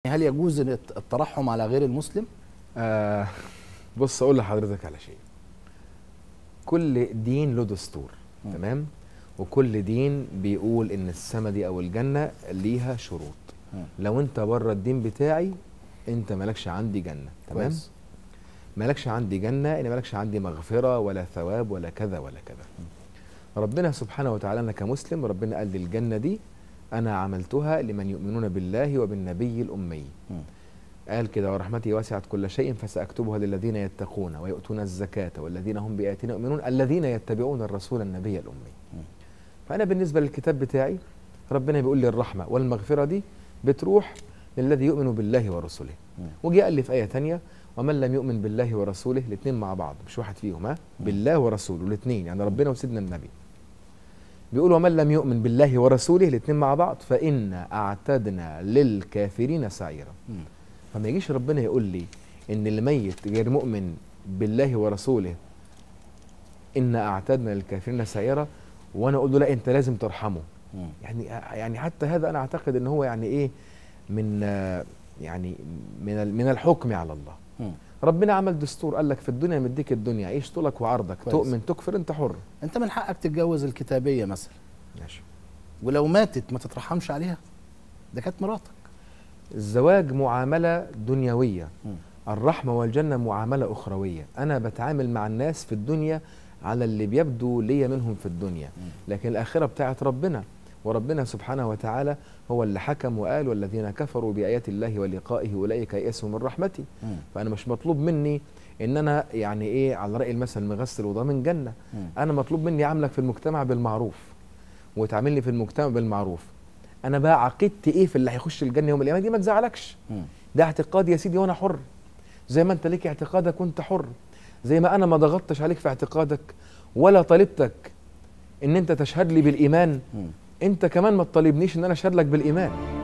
هل يجوز الترحم على غير المسلم؟ بص اقول لحضرتك على شيء. كل دين له دستور، تمام؟ وكل دين بيقول ان السما دي او الجنه ليها شروط. لو انت بره الدين بتاعي انت مالكش عندي جنه، تمام؟ مالكش عندي جنه، ان مالكش عندي مغفره ولا ثواب ولا كذا ولا كذا. ربنا سبحانه وتعالى انا كمسلم ربنا قال لي الجنه دي انا عملتها لمن يؤمنون بالله وبالنبي الامي. قال كده ورحمتي وسعت كل شيء فساكتبها للذين يتقون ويؤتون الزكاه والذين هم بآياتنا يؤمنون الذين يتبعون الرسول النبي الامي. فانا بالنسبه للكتاب بتاعي ربنا بيقول لي الرحمه والمغفره دي بتروح للذي يؤمن بالله ورسوله. وجي قال لي في ايه ثانيه ومن لم يؤمن بالله ورسوله، الاثنين مع بعض مش واحد فيهم، بالله ورسوله الاثنين، يعني ربنا وسيدنا النبي. بيقول ومن لم يؤمن بالله ورسوله الاثنين مع بعض فإن أعتدنا للكافرين سعيرا. فما يجيش ربنا يقول لي ان اللي ميت غير مؤمن بالله ورسوله إن أعتدنا للكافرين سعيرا وانا اقول له لا انت لازم ترحمه. يعني حتى هذا انا اعتقد ان هو يعني ايه من يعني من الحكم على الله. ربنا عمل دستور قال لك في الدنيا مديك الدنيا عيش طولك وعرضك، تؤمن تكفر انت حر. انت من حقك تتجوز الكتابيه مثلا، ماشي، ولو ماتت ما تترحمش عليها، ده كانت مراتك. الزواج معامله دنيويه، الرحمه والجنه معامله اخرويه. انا بتعامل مع الناس في الدنيا على اللي بيبدو ليا منهم في الدنيا، لكن الاخره بتاعت ربنا، وربنا سبحانه وتعالى هو اللي حكم وقال والذين كفروا بآيات الله ولقائه أولئك يئسوا من رحمتي. فأنا مش مطلوب مني إن أنا يعني إيه على رأي المثل مغسل وضامن جنة. أنا مطلوب مني أعاملك في المجتمع بالمعروف وتعاملني في المجتمع بالمعروف. أنا بقى عقيدتي إيه في اللي هيخش الجنة يوم القيامة دي ما تزعلكش. ده اعتقادي يا سيدي وأنا حر، زي ما أنت ليك اعتقادك وأنت حر، زي ما أنا ما ضغطتش عليك في اعتقادك ولا طالبتك إن أنت تشهد لي بالإيمان، انت كمان ما تطالبنيش ان انا اشهد لك بالايمان.